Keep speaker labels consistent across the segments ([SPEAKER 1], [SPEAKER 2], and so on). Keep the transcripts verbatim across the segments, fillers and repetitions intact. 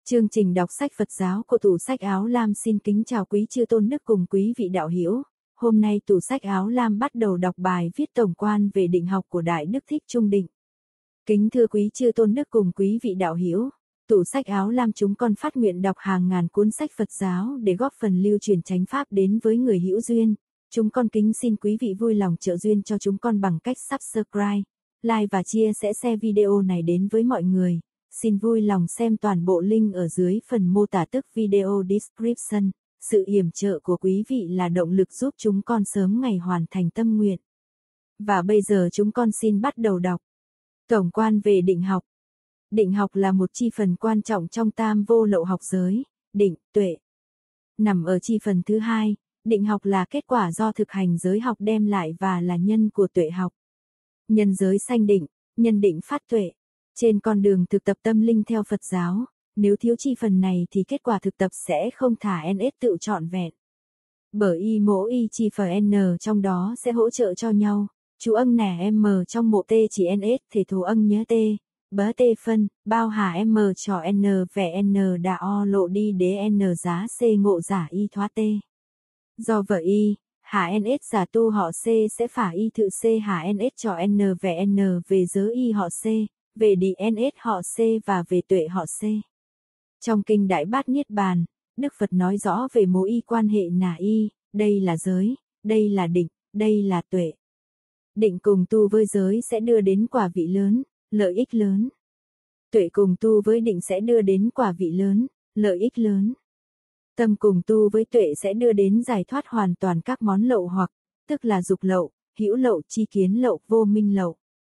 [SPEAKER 1] Chương trình đọc sách Phật giáo của tủ sách Áo Lam xin kính chào quý chư tôn đức cùng quý vị đạo hữu. Hôm nay tủ sách Áo Lam bắt đầu đọc bài viết tổng quan về định học của Đại Đức Thích Trung Định. Kính thưa quý chư tôn đức cùng quý vị đạo hữu, tủ sách Áo Lam chúng con phát nguyện đọc hàng ngàn cuốn sách Phật giáo để góp phần lưu truyền chánh pháp đến với người hữu duyên. Chúng con kính xin quý vị vui lòng trợ duyên cho chúng con bằng cách subscribe, like và chia sẻ share video này đến với mọi người. Xin vui lòng xem toàn bộ link ở dưới phần mô tả tức video description. Sự yểm trợ của quý vị là động lực giúp chúng con sớm ngày hoàn thành tâm nguyện. Và bây giờ chúng con xin bắt đầu đọc. Tổng quan về định học. Định học là một chi phần quan trọng trong tam vô lậu học giới, định, tuệ. Nằm ở chi phần thứ hai, định học là kết quả do thực hành giới học đem lại và là nhân của tuệ học. Nhân giới sanh định, nhân định phát tuệ. Trên con đường thực tập tâm linh theo Phật giáo, nếu thiếu chi phần này thì kết quả thực tập sẽ không thả ns tự trọn vẹn. Bởi y mỗi y chi phần n trong đó sẽ hỗ trợ cho nhau, chú âm nẻ m trong mộ t chỉ ns thể thù âm nhớ t, bớ t phân, bao hà m cho n vẽ n đã o lộ đi đế n giá c ngộ giả y thoá t. Do vậy, hà ns giả tu họ c sẽ phả y thự c hà ns cho n vẽ n về giới y họ c. Về đi ns họ C và về tuệ họ C. Trong kinh Đại Bát Niết Bàn, Đức Phật nói rõ về mối y quan hệ nà y, đây là giới, đây là định, đây là tuệ. Định cùng tu với giới sẽ đưa đến quả vị lớn, lợi ích lớn. Tuệ cùng tu với định sẽ đưa đến quả vị lớn, lợi ích lớn. Tâm cùng tu với tuệ sẽ đưa đến giải thoát hoàn toàn các món lậu hoặc, tức là dục lậu, hữu lậu, chi kiến lậu, vô minh lậu.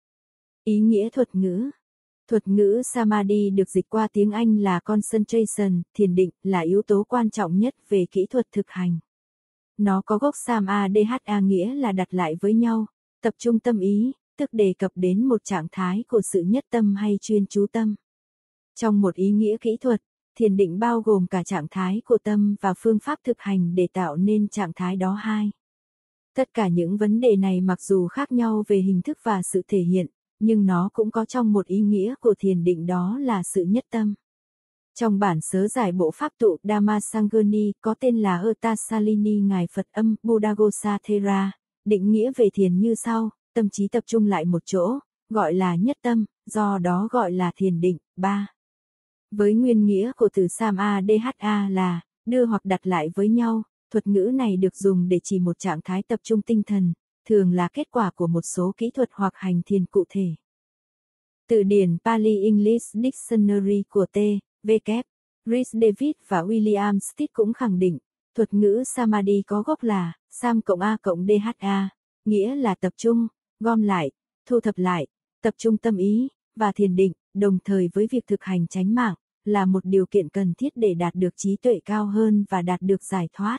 [SPEAKER 1] Ý nghĩa thuật ngữ. Thuật ngữ Samadhi được dịch qua tiếng Anh là concentration, thiền định, là yếu tố quan trọng nhất về kỹ thuật thực hành. Nó có gốc Samadha nghĩa là đặt lại với nhau, tập trung tâm ý, tức đề cập đến một trạng thái của sự nhất tâm hay chuyên chú tâm. Trong một ý nghĩa kỹ thuật, thiền định bao gồm cả trạng thái của tâm và phương pháp thực hành để tạo nên trạng thái đó hai. Tất cả những vấn đề này mặc dù khác nhau về hình thức và sự thể hiện, nhưng nó cũng có trong một ý nghĩa của thiền định đó là sự nhất tâm. Trong bản sớ giải bộ pháp tụ Dhammasangani có tên là Utasalini Ngài Phật Âm Buddhaghosathera, định nghĩa về thiền như sau, tâm trí tập trung lại một chỗ, gọi là nhất tâm, do đó gọi là thiền định. ba. Với nguyên nghĩa của từ Samadha là đưa hoặc đặt lại với nhau, thuật ngữ này được dùng để chỉ một trạng thái tập trung tinh thần, thường là kết quả của một số kỹ thuật hoặc hành thiền cụ thể. Từ điển Pali English Dictionary của T. W. Rhys David và William Stitt cũng khẳng định, thuật ngữ Samadhi có gốc là Sam cộng A cộng Dha, nghĩa là tập trung, gom lại, thu thập lại, tập trung tâm ý, và thiền định, đồng thời với việc thực hành chánh mạng, là một điều kiện cần thiết để đạt được trí tuệ cao hơn và đạt được giải thoát.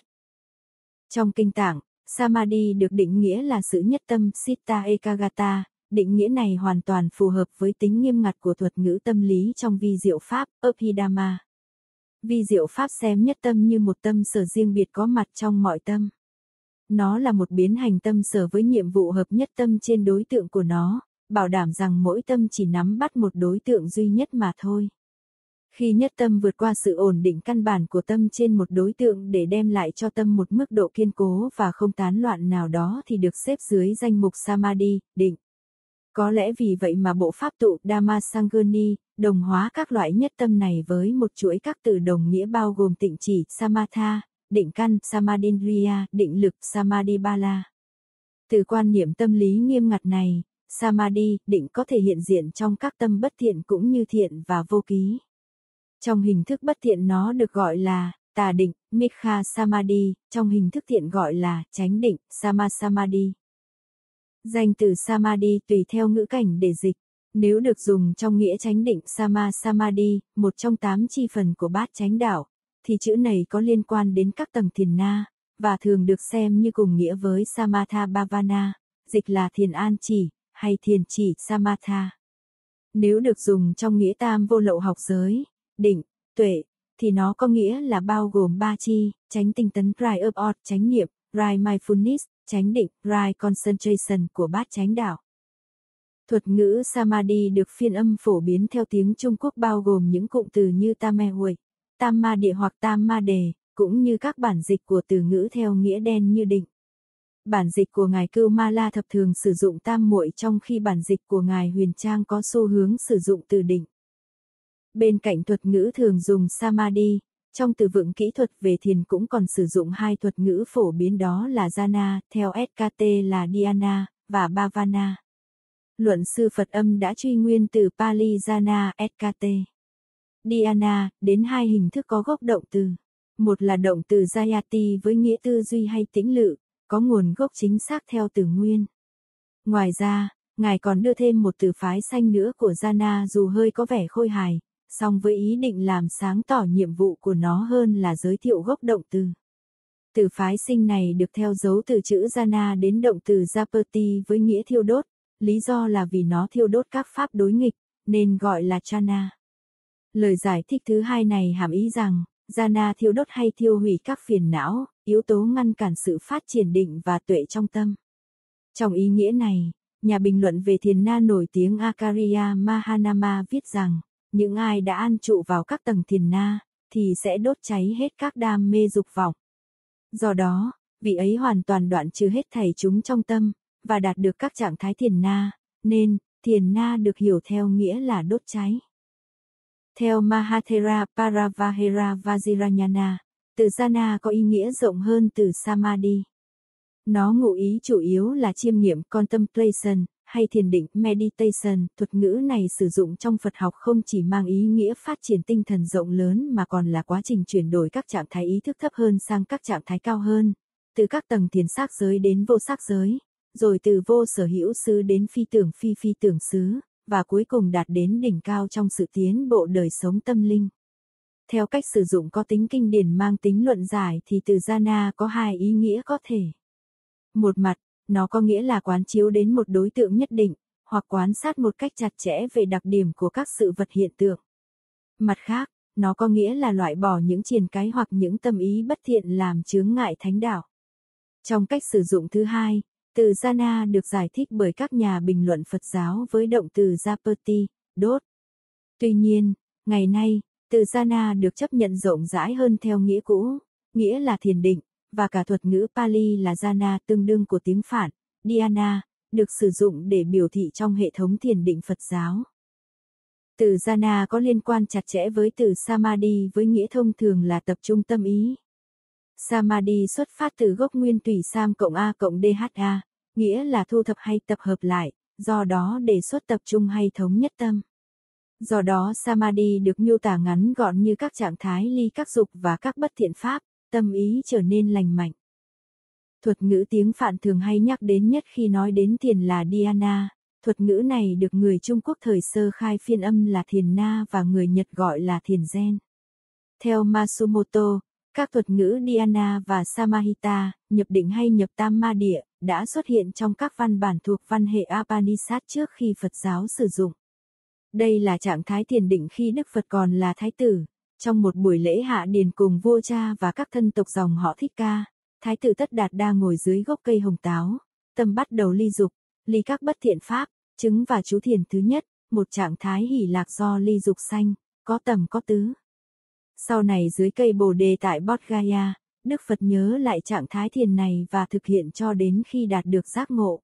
[SPEAKER 1] Trong kinh tạng, Samadhi được định nghĩa là sự nhất tâm Citta Ekagata, định nghĩa này hoàn toàn phù hợp với tính nghiêm ngặt của thuật ngữ tâm lý trong vi diệu pháp, Abhidhamma. Vi diệu pháp xem nhất tâm như một tâm sở riêng biệt có mặt trong mọi tâm. Nó là một biến hành tâm sở với nhiệm vụ hợp nhất tâm trên đối tượng của nó, bảo đảm rằng mỗi tâm chỉ nắm bắt một đối tượng duy nhất mà thôi. Khi nhất tâm vượt qua sự ổn định căn bản của tâm trên một đối tượng để đem lại cho tâm một mức độ kiên cố và không tán loạn nào đó thì được xếp dưới danh mục Samadhi, định. Có lẽ vì vậy mà bộ pháp tụ Dhammasangani đồng hóa các loại nhất tâm này với một chuỗi các từ đồng nghĩa bao gồm tịnh chỉ Samatha, định căn Samadhindriya, định lực Samadhibala. Từ quan niệm tâm lý nghiêm ngặt này, Samadhi, định có thể hiện diện trong các tâm bất thiện cũng như thiện và vô ký. Trong hình thức bất thiện nó được gọi là tà định, Mikha Samadhi, trong hình thức thiện gọi là chánh định, Samasamadhi. Danh từ Samadhi tùy theo ngữ cảnh để dịch. Nếu được dùng trong nghĩa chánh định Samasamadhi, một trong tám chi phần của bát chánh đạo, thì chữ này có liên quan đến các tầng thiền na, và thường được xem như cùng nghĩa với Samatha Bhavana, dịch là thiền an chỉ, hay thiền chỉ Samatha. Nếu được dùng trong nghĩa tam vô lậu học giới, định, tuệ, thì nó có nghĩa là bao gồm ba chi, chánh tinh tấn right of out, chánh niệm, right mindfulness, chánh định, right concentration của bát chánh đạo. Thuật ngữ Samadhi được phiên âm phổ biến theo tiếng Trung Quốc bao gồm những cụm từ như Tame Huệ, Tam Ma Địa hoặc Tam Ma Đề, cũng như các bản dịch của từ ngữ theo nghĩa đen như định. Bản dịch của Ngài Cưu Ma La Thập thường sử dụng tam muội, trong khi bản dịch của Ngài Huyền Trang có xu hướng sử dụng từ định. Bên cạnh thuật ngữ thường dùng Samadhi, trong từ vựng kỹ thuật về thiền cũng còn sử dụng hai thuật ngữ phổ biến, đó là Jhana, theo ét ca tê là Dhyana, và Bhavana. Luận sư Phật âm đã truy nguyên từ Pali Jhana ét ca tê. Dhyana, đến hai hình thức có gốc động từ. Một là động từ Jayati với nghĩa tư duy hay tĩnh lự, có nguồn gốc chính xác theo từ nguyên. Ngoài ra, Ngài còn đưa thêm một từ phái sanh nữa của Jhana, dù hơi có vẻ khôi hài, song với ý định làm sáng tỏ nhiệm vụ của nó hơn là giới thiệu gốc động từ. Từ phái sinh này được theo dấu từ chữ Jhana đến động từ Japati với nghĩa thiêu đốt, lý do là vì nó thiêu đốt các pháp đối nghịch, nên gọi là Chana. Lời giải thích thứ hai này hàm ý rằng, Jhana thiêu đốt hay thiêu hủy các phiền não, yếu tố ngăn cản sự phát triển định và tuệ trong tâm. Trong ý nghĩa này, nhà bình luận về thiền na nổi tiếng Acharya Mahanama viết rằng, những ai đã an trụ vào các tầng thiền na, thì sẽ đốt cháy hết các đam mê dục vọng. Do đó, vị ấy hoàn toàn đoạn trừ hết thảy chúng trong tâm, và đạt được các trạng thái thiền na, nên, thiền na được hiểu theo nghĩa là đốt cháy. Theo Mahathera Paravahera Vajirayana, từ Jhana có ý nghĩa rộng hơn từ Samadhi. Nó ngụ ý chủ yếu là chiêm nghiệm contemplation, hay thiền định meditation. Thuật ngữ này sử dụng trong Phật học không chỉ mang ý nghĩa phát triển tinh thần rộng lớn mà còn là quá trình chuyển đổi các trạng thái ý thức thấp hơn sang các trạng thái cao hơn, từ các tầng thiền sắc giới đến vô sắc giới, rồi từ vô sở hữu xứ đến phi tưởng phi phi tưởng xứ, và cuối cùng đạt đến đỉnh cao trong sự tiến bộ đời sống tâm linh. Theo cách sử dụng có tính kinh điển mang tính luận giải thì từ Jhana có hai ý nghĩa có thể. Một mặt, nó có nghĩa là quán chiếu đến một đối tượng nhất định, hoặc quan sát một cách chặt chẽ về đặc điểm của các sự vật hiện tượng. Mặt khác, nó có nghĩa là loại bỏ những triền cái hoặc những tâm ý bất thiện làm chướng ngại thánh đạo. Trong cách sử dụng thứ hai, từ Jhana được giải thích bởi các nhà bình luận Phật giáo với động từ Japati, đốt. Tuy nhiên, ngày nay, từ Jhana được chấp nhận rộng rãi hơn theo nghĩa cũ, nghĩa là thiền định, và cả thuật ngữ Pali là Jhana tương đương của tiếng Phạn, Dhyana, được sử dụng để biểu thị trong hệ thống thiền định Phật giáo. Từ Jhana có liên quan chặt chẽ với từ Samadhi với nghĩa thông thường là tập trung tâm ý. Samadhi xuất phát từ gốc nguyên tùy Sam cộng A cộng Dha, nghĩa là thu thập hay tập hợp lại, do đó đề xuất tập trung hay thống nhất tâm. Do đó Samadhi được miêu tả ngắn gọn như các trạng thái ly các dục và các bất thiện pháp, tâm ý trở nên lành mạnh. Thuật ngữ tiếng Phạn thường hay nhắc đến nhất khi nói đến thiền là Dhyana. Thuật ngữ này được người Trung Quốc thời sơ khai phiên âm là thiền na và người Nhật gọi là thiền gen. Theo Matsumoto, các thuật ngữ Dhyana và Samahita, nhập định hay nhập tam ma địa, đã xuất hiện trong các văn bản thuộc văn hệ Upanishad trước khi Phật giáo sử dụng. Đây là trạng thái thiền định khi Đức Phật còn là Thái tử. Trong một buổi lễ hạ điền cùng vua cha và các thân tộc dòng họ Thích Ca, Thái tử Tất Đạt Đa ngồi dưới gốc cây hồng táo, tâm bắt đầu ly dục, ly các bất thiện pháp, chứng và chú thiền thứ nhất, một trạng thái hỷ lạc do ly dục sanh, có tầm có tứ. Sau này dưới cây Bồ Đề tại Bodh Gaya, Đức Phật nhớ lại trạng thái thiền này và thực hiện cho đến khi đạt được giác ngộ.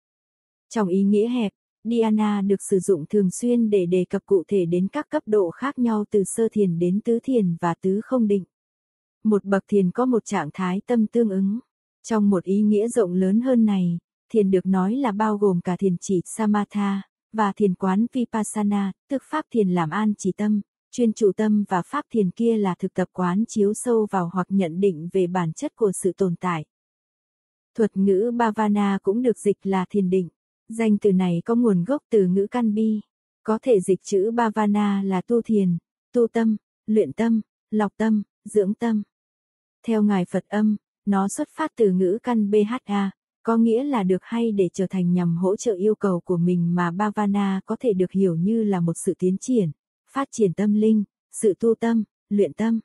[SPEAKER 1] Trong ý nghĩa hẹp, Dhyana được sử dụng thường xuyên để đề cập cụ thể đến các cấp độ khác nhau từ sơ thiền đến tứ thiền và tứ không định. Một bậc thiền có một trạng thái tâm tương ứng. Trong một ý nghĩa rộng lớn hơn này, thiền được nói là bao gồm cả thiền chỉ Samatha, và thiền quán Vipassana, tức pháp thiền làm an chỉ tâm, chuyên trụ tâm, và pháp thiền kia là thực tập quán chiếu sâu vào hoặc nhận định về bản chất của sự tồn tại. Thuật ngữ Bhavana cũng được dịch là thiền định. Danh từ này có nguồn gốc từ ngữ Kanbi, có thể dịch chữ Bhavana là tu thiền, tu tâm, luyện tâm, lọc tâm, dưỡng tâm. Theo Ngài Phật Âm, nó xuất phát từ ngữ căn Bha, có nghĩa là được hay để trở thành nhằm hỗ trợ yêu cầu của mình, mà Bhavana có thể được hiểu như là một sự tiến triển, phát triển tâm linh, sự tu tâm, luyện tâm.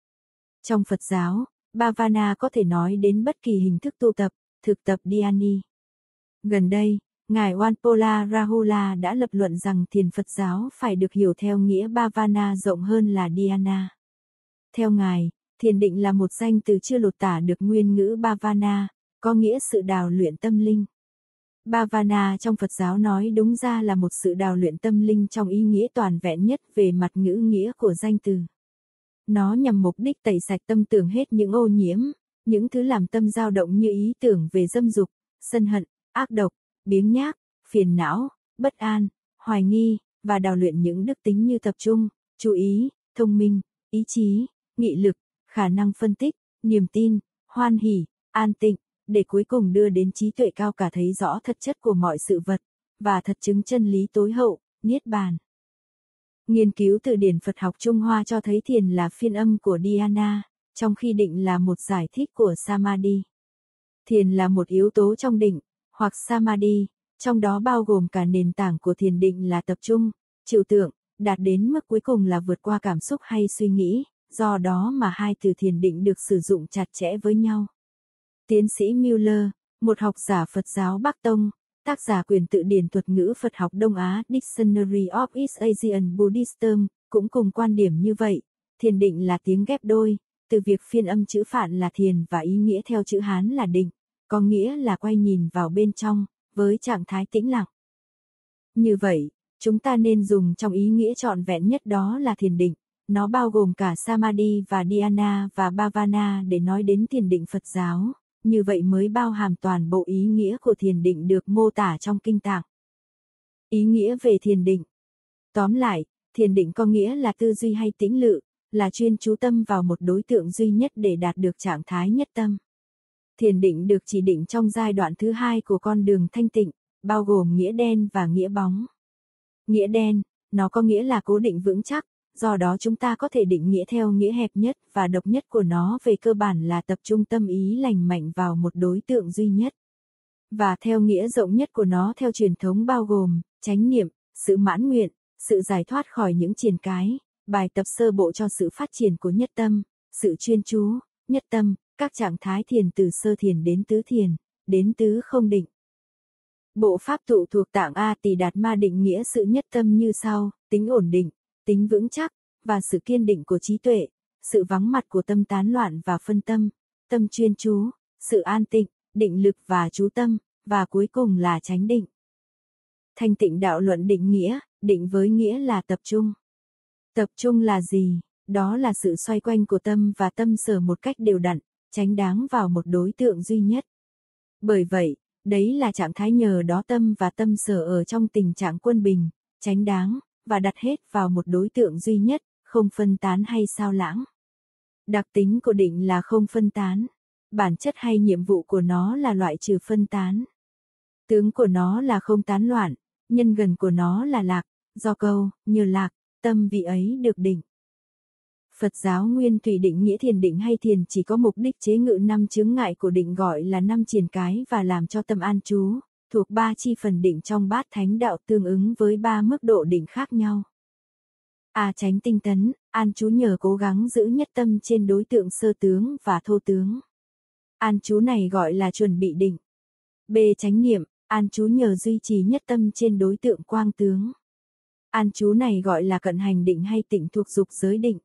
[SPEAKER 1] Trong Phật giáo, Bhavana có thể nói đến bất kỳ hình thức tu tập, thực tập dhyani. Gần đây, Ngài Wanpola Rahula đã lập luận rằng thiền Phật giáo phải được hiểu theo nghĩa Bhavana rộng hơn là Dhyana. Theo Ngài, thiền định là một danh từ chưa lột tả được nguyên ngữ Bhavana, có nghĩa sự đào luyện tâm linh. Bhavana trong Phật giáo nói đúng ra là một sự đào luyện tâm linh trong ý nghĩa toàn vẹn nhất về mặt ngữ nghĩa của danh từ. Nó nhằm mục đích tẩy sạch tâm tưởng hết những ô nhiễm, những thứ làm tâm dao động như ý tưởng về dâm dục, sân hận, ác độc, biếng nhác, phiền não, bất an, hoài nghi, và đào luyện những đức tính như tập trung, chú ý, thông minh, ý chí, nghị lực, khả năng phân tích, niềm tin, hoan hỉ, an tịnh, để cuối cùng đưa đến trí tuệ cao cả thấy rõ thật chất của mọi sự vật, và thật chứng chân lý tối hậu, niết bàn. Nghiên cứu từ điển Phật học Trung Hoa cho thấy thiền là phiên âm của Dhyana, trong khi định là một giải thích của Samadhi. Thiền là một yếu tố trong định, hoặc Samadhi, trong đó bao gồm cả nền tảng của thiền định là tập trung, trừu tượng, đạt đến mức cuối cùng là vượt qua cảm xúc hay suy nghĩ, do đó mà hai từ thiền định được sử dụng chặt chẽ với nhau. Tiến sĩ Mueller, một học giả Phật giáo Bắc Tông, tác giả quyển tự điển thuật ngữ Phật học Đông Á Dictionary of East Asian Buddhism, cũng cùng quan điểm như vậy. Thiền định là tiếng ghép đôi, từ việc phiên âm chữ Phạn là thiền và ý nghĩa theo chữ Hán là định, có nghĩa là quay nhìn vào bên trong, với trạng thái tĩnh lặng. Như vậy, chúng ta nên dùng trong ý nghĩa trọn vẹn nhất đó là thiền định, nó bao gồm cả Samadhi và Dhyana và Bhavana để nói đến thiền định Phật giáo, như vậy mới bao hàm toàn bộ ý nghĩa của thiền định được mô tả trong Kinh Tạng. Ý nghĩa về thiền định. Tóm lại, thiền định có nghĩa là tư duy hay tĩnh lự, là chuyên chú tâm vào một đối tượng duy nhất để đạt được trạng thái nhất tâm. Thiền định được chỉ định trong giai đoạn thứ hai của con đường thanh tịnh, bao gồm nghĩa đen và nghĩa bóng. Nghĩa đen, nó có nghĩa là cố định vững chắc, do đó chúng ta có thể định nghĩa theo nghĩa hẹp nhất và độc nhất của nó về cơ bản là tập trung tâm ý lành mạnh vào một đối tượng duy nhất. Và theo nghĩa rộng nhất của nó theo truyền thống bao gồm, chánh niệm, sự mãn nguyện, sự giải thoát khỏi những triền cái, bài tập sơ bộ cho sự phát triển của nhất tâm, sự chuyên chú, nhất tâm, các trạng thái thiền từ sơ thiền đến tứ thiền, đến tứ không định. Bộ pháp tụ thuộc tạng A Tỳ Đạt Ma định nghĩa sự nhất tâm như sau: tính ổn định, tính vững chắc, và sự kiên định của trí tuệ, sự vắng mặt của tâm tán loạn và phân tâm, tâm chuyên chú, sự an tịnh, định lực và chú tâm, và cuối cùng là chánh định. Thanh tịnh đạo luận định nghĩa, định với nghĩa là tập trung. Tập trung là gì? Đó là sự xoay quanh của tâm và tâm sở một cách đều đặn, chánh đáng vào một đối tượng duy nhất. Bởi vậy, đấy là trạng thái nhờ đó tâm và tâm sở ở trong tình trạng quân bình, chánh đáng, và đặt hết vào một đối tượng duy nhất, không phân tán hay sao lãng. Đặc tính của định là không phân tán. Bản chất hay nhiệm vụ của nó là loại trừ phân tán. Tướng của nó là không tán loạn, nhân gần của nó là lạc, do câu, nhờ lạc, tâm vị ấy được định. Phật giáo nguyên thủy định nghĩa thiền định hay thiền chỉ có mục đích chế ngự năm chướng ngại của định gọi là năm triền cái và làm cho tâm an trú, thuộc ba chi phần định trong bát thánh đạo tương ứng với ba mức độ định khác nhau. A. Chánh tinh tấn, an trú nhờ cố gắng giữ nhất tâm trên đối tượng sơ tướng và thô tướng. An trú này gọi là chuẩn bị định. B. Chánh niệm, an trú nhờ duy trì nhất tâm trên đối tượng quang tướng. An trú này gọi là cận hành định hay tịnh thuộc dục giới định.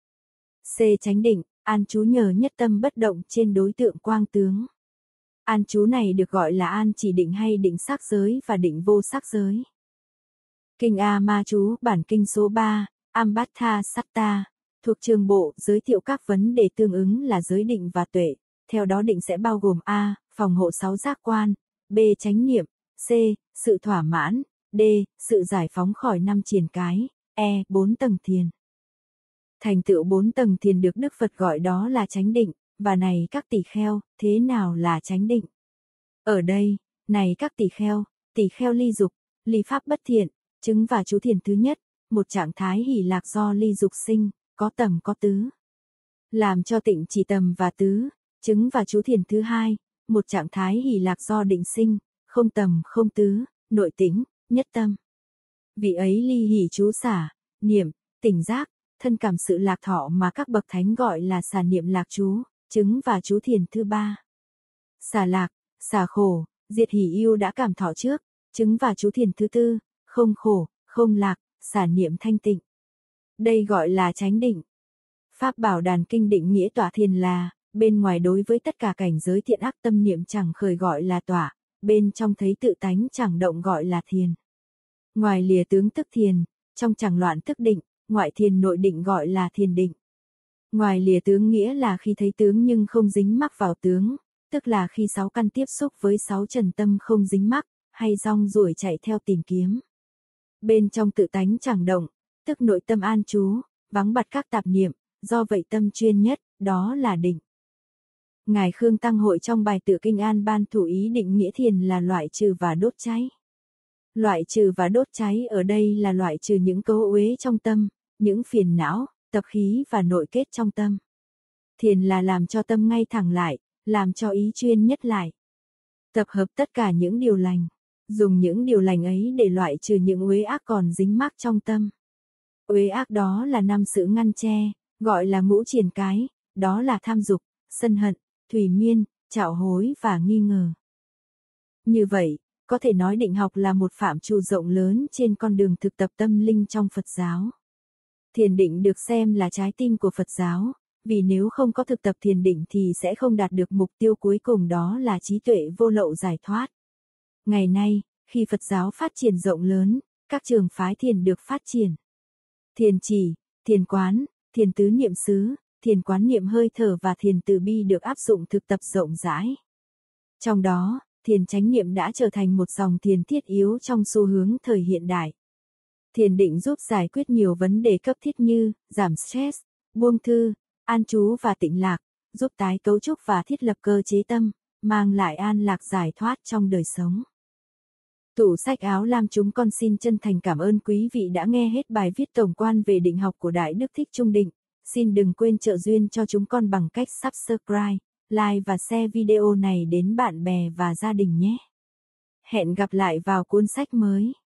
[SPEAKER 1] C. Chánh định, an trú nhờ nhất tâm bất động trên đối tượng quang tướng. An trú này được gọi là an chỉ định hay định sắc giới và định vô sắc giới. Kinh A Ma Chú, bản kinh số ba, Ambattha Satta, thuộc trường bộ, giới thiệu các vấn đề tương ứng là giới định và tuệ. Theo đó định sẽ bao gồm A. Phòng hộ sáu giác quan, B. Chánh niệm, C. Sự thỏa mãn, D. Sự giải phóng khỏi năm triền cái, E. Bốn tầng thiền. Thành tựu bốn tầng thiền được Đức Phật gọi đó là chánh định, và này các tỳ kheo, thế nào là chánh định? Ở đây, này các tỳ kheo, tỳ kheo ly dục, ly pháp bất thiện, chứng và chú thiền thứ nhất, một trạng thái hỷ lạc do ly dục sinh, có tầm có tứ. Làm cho tịnh chỉ tầm và tứ, chứng và chú thiền thứ hai, một trạng thái hỷ lạc do định sinh, không tầm không tứ, nội tĩnh, nhất tâm. Vị ấy ly hỷ chú xả, niệm, tỉnh giác, thân cảm sự lạc thọ mà các bậc thánh gọi là xả niệm lạc chú, chứng và chú thiền thứ ba. Xả lạc, xả khổ, diệt hỷ yêu đã cảm thọ trước, Chứng và chú thiền thứ tư, không khổ, không lạc, xả niệm thanh tịnh. Đây gọi là chánh định. Pháp Bảo Đàn Kinh định nghĩa tọa thiền là, bên ngoài đối với tất cả cảnh giới thiện ác tâm niệm chẳng khởi gọi là tọa, bên trong thấy tự tánh chẳng động gọi là thiền. Ngoài lìa tướng tức thiền, trong chẳng loạn tức định, ngoại thiền nội định gọi là thiền định. Ngoài lìa tướng nghĩa là khi thấy tướng nhưng không dính mắc vào tướng, tức là khi sáu căn tiếp xúc với sáu trần tâm không dính mắc, hay rong ruổi chạy theo tìm kiếm. Bên trong tự tánh chẳng động, tức nội tâm an trú, vắng bặt các tạp niệm, do vậy tâm chuyên nhất, đó là định. Ngài Khương Tăng Hội trong bài Tự Kinh An Ban thủ ý định nghĩa thiền là loại trừ và đốt cháy. Loại trừ và đốt cháy ở đây là loại trừ những cấu uế trong tâm, những phiền não, tập khí và nội kết trong tâm. Thiền là làm cho tâm ngay thẳng lại, làm cho ý chuyên nhất lại. Tập hợp tất cả những điều lành, dùng những điều lành ấy để loại trừ những uế ác còn dính mắc trong tâm. Uế ác đó là năm sự ngăn che, gọi là ngũ triền cái, đó là tham dục, sân hận, thủy miên, trạo hối và nghi ngờ. Như vậy, có thể nói định học là một phạm trù rộng lớn trên con đường thực tập tâm linh trong Phật giáo. Thiền định được xem là trái tim của Phật giáo, vì nếu không có thực tập thiền định thì sẽ không đạt được mục tiêu cuối cùng, đó là trí tuệ vô lậu giải thoát. Ngày nay, khi Phật giáo phát triển rộng lớn, các trường phái thiền được phát triển. Thiền chỉ, thiền quán, thiền tứ niệm xứ, thiền quán niệm hơi thở và thiền từ bi được áp dụng thực tập rộng rãi. Trong đó, thiền chánh niệm đã trở thành một dòng thiền thiết yếu trong xu hướng thời hiện đại. Thiền định giúp giải quyết nhiều vấn đề cấp thiết như giảm stress, buông thư, an trú và tịnh lạc, giúp tái cấu trúc và thiết lập cơ chế tâm, mang lại an lạc giải thoát trong đời sống. Tủ sách áo lam chúng con xin chân thành cảm ơn quý vị đã nghe hết bài viết tổng quan về định học của Đại Đức Thích Trung Định. Xin đừng quên trợ duyên cho chúng con bằng cách subscribe, like và share video này đến bạn bè và gia đình nhé. Hẹn gặp lại vào cuốn sách mới.